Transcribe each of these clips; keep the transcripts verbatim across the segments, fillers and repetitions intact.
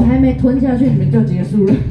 还没吞下去，你们就结束了。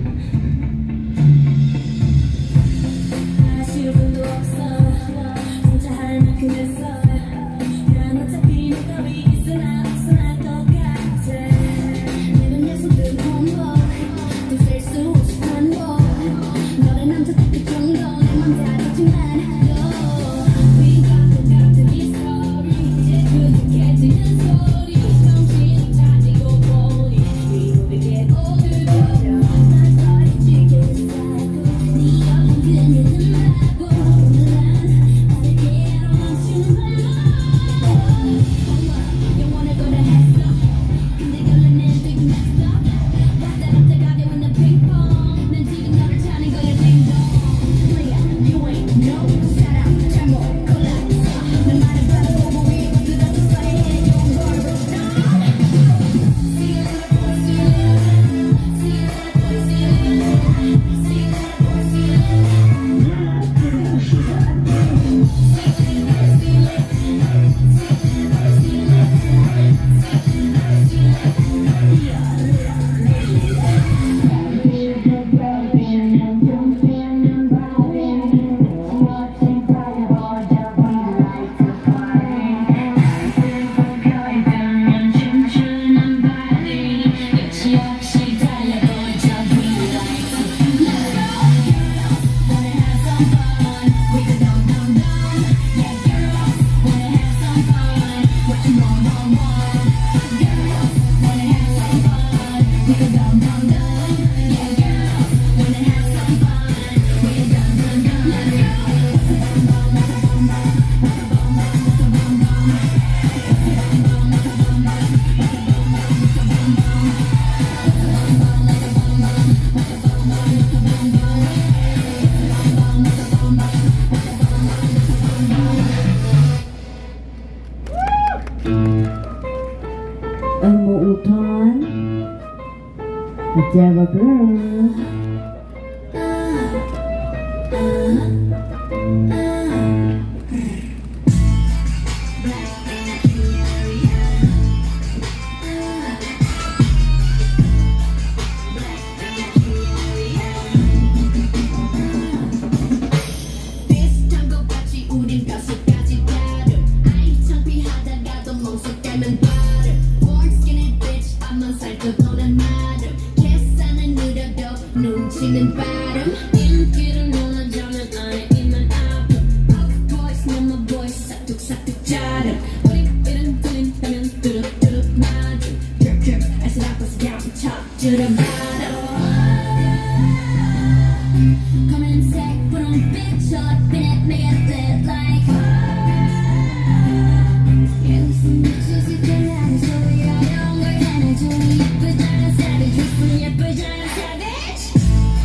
恩母舞团 ，Devil Girl。눈치는 빠름 인기를 놀라자면 안에 있는 아픔 Of voice 넘어 voice 싹둑싹둑 자름 우리 이름 들린 하면 뚜룩뚜룩 맞음 Drip drip 아슬아슬 양치 척 줄여봐라 검은색 분홍빛 젖빛 내게 lit like 웃음 미치지 않은 소리 어려운 걸 해내줘 예쁘잖아 savage 웃음 예쁘잖아 savage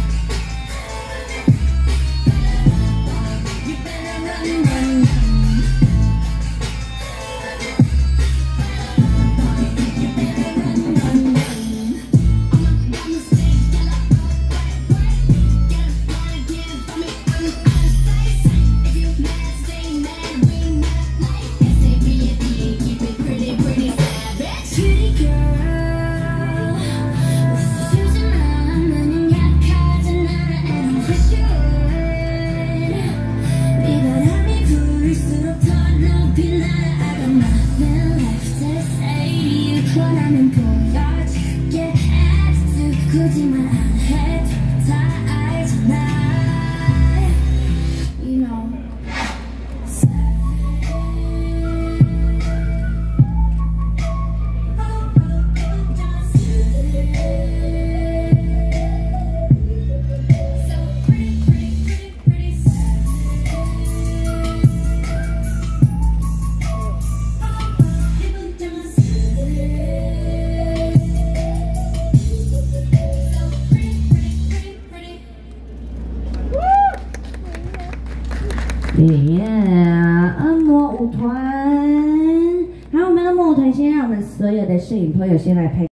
원하는 보여줄게 attitude 거짓말 안 해도 다 알잖아 You know耶！按摩舞团，好，我们按摩舞团先让我们所有的摄影朋友先来拍。